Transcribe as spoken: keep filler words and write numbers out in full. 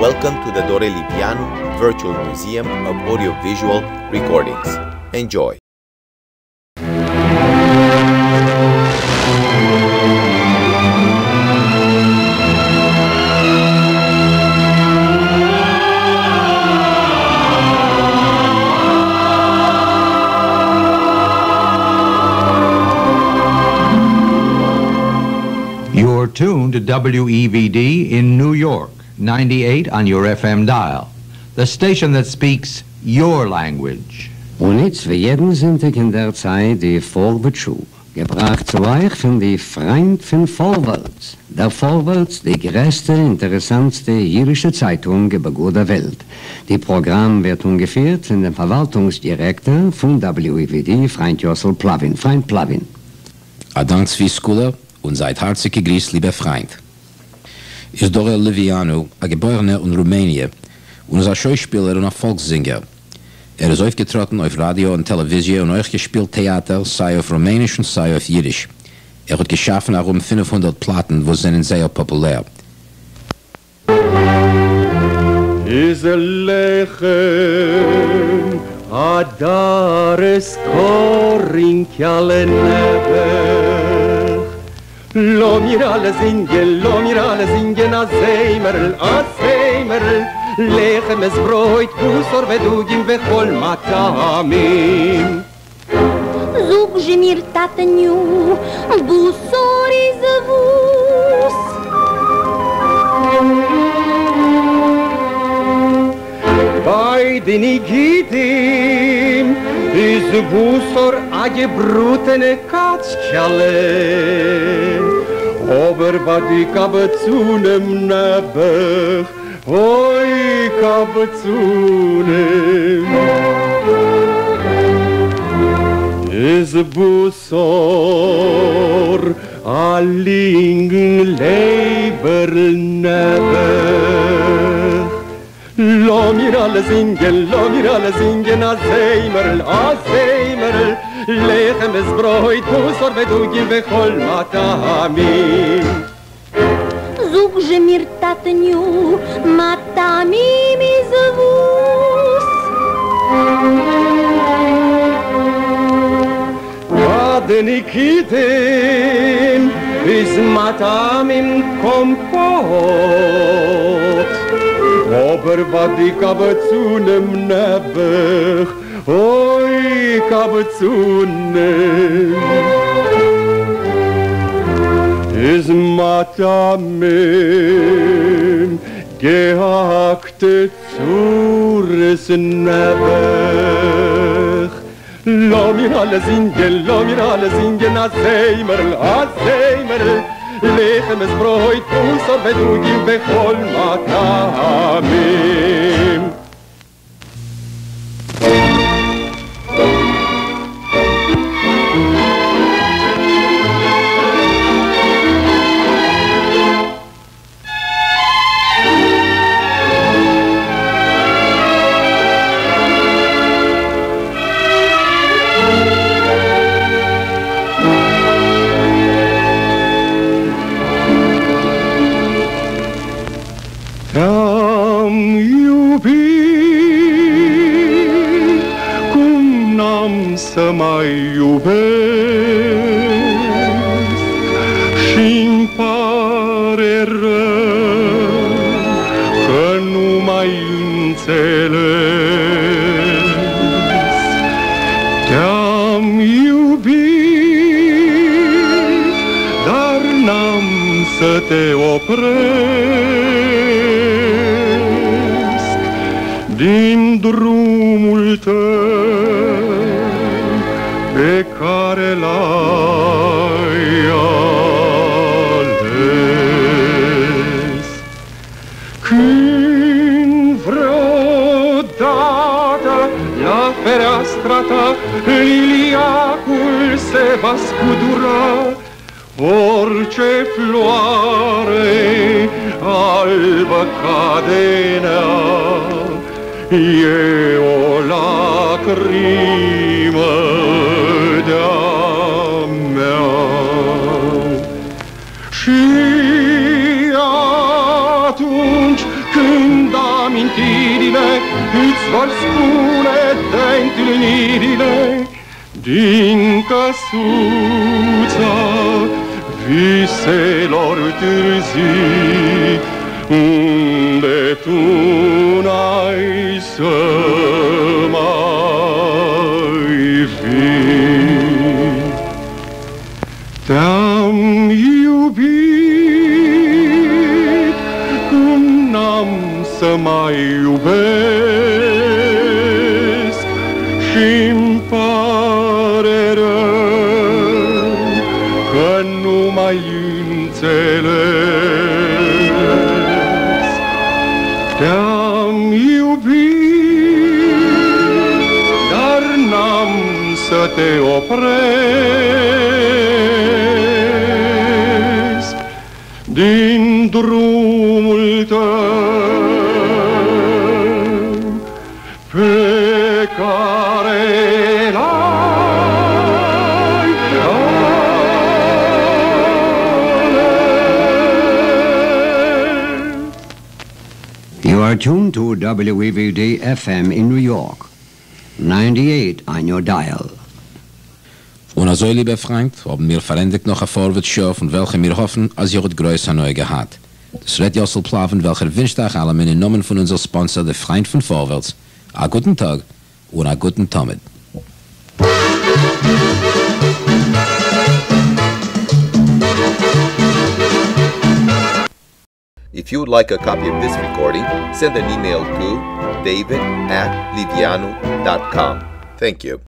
Welcome to the Dorel Livianu Virtual Museum of Audiovisual Recordings. Enjoy! You're tuned to W E V D in New York, ninety-eight on your F M dial, the station that speaks your language. Und jetzt für jeden sind in der Zeit die Vorwärtsschuhe, gebracht zu euch von die Freund von Vorwärts. Der Vorwärts, die größte, interessantste jüdische Zeitung über der Welt. Die Programm wird ungeführt von dem Verwaltungsdirektor von W E V D, Freund Jossel Plavin. Freund Plavin. Adanks wie Skula und seid herzlich gegrüßt, lieber Freund. Ist Dorel Livianu, ein Geborener in Rumänien, und ist ein Schauspieler und ein Volkssänger. Er ist aufgetreten auf Radio und Television und euch gespielt Theater, sei auf Rumänisch und sei auf Jiddisch. Er hat geschaffen auch um fünfhundert Platten, wo sind sehr populär. Is a lechem adares korin kjalenever Lomir Ale Zingen, Lomir Ale Zingen, a zeimerl, a zeimerl Lechem es broit, busor vedugim vechol matamim Zug je mir tateniu, busor iz vus Bei den Igitim is busor a gebrutene katschale Aber vadi kabetzunem nebech Oi kabetzunem Is busor a lingen leiber nebech Lomir Ale Zingen, Lomir Ale Zingen, a zeimerl, a zeimerl Lechem es broit, busor vedugim vechol matamim Zug je mir tateniu, matamim iz vus Vadenikitim is matamim kompot Aber vadi kabetzunem nebech Oi kabetzunem Is matamim gehackte zures nebech Lomir Ale Zingen, Lomir Ale Zingen, a zeimerl, a zeimerl Lechem es broit, busor vedugim vechol matamim Am iubit, cum n-am să mai iubesc Și-mi pare rău că nu mai înțeles Te-am iubit, dar n-am să te opresc Din drumul tău pe care l-ai ales Când vreodată la fereastra ta liliacul se va scudura Orice floare albă cadenea E o lacrimă de-a mea Și atunci când amintirile îți vor spune de întâlnirile din căsuța viselor târzii, unde tu n-ai să mai vii. Te-am iubit cum n-am să mai iubesc și-mi pare rău că nu mai înțeles. Te-am iubit, dar n-am să te opresc din drumul tău pe care l-ai ales. You are tuned to W E V D F M in New York, ninety-eight on your dial. Und also, liebe Freund, haben wir verendigt noch ein Vorwärtsshow, von welchem wir hoffen, als ihr es größer neu gehabt. Das Red Jossel Plaven, welcher wünscht euch allem in den Namen von unserem Sponsor, der Freund von Vorwärts, a guten Tag und a guten Tomit. If you would like a copy of this recording, send an email to david at livianu dot com. Thank you.